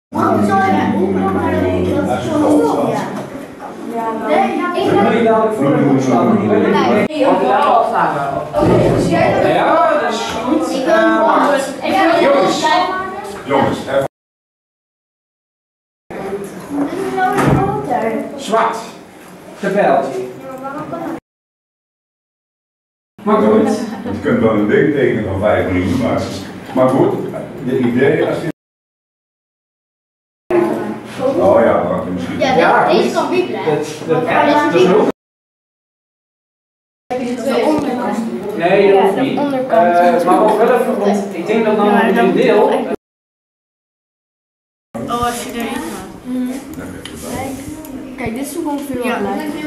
Waarom zou je hoe bedoel je dat? Dat is zo hoog, ja. Ik wil je dadelijk voor de hoek staan. Die wil ik niet. Ja, dat is goed. Jongens, even. Zwart. Tabeltje. Maar goed. Je kunt wel een ding tekenen van 5 miljoen, maar goed, de idee als je... Oh ja, dat had misschien. Ja, deze kan wiebelen. Dat is ook. Nee, dat hoeft niet. Maar ook wel even, want ik denk dat dan een deel. Oh, als je erin gaat. Kijk, dit is ook ongeveer wel gelijk.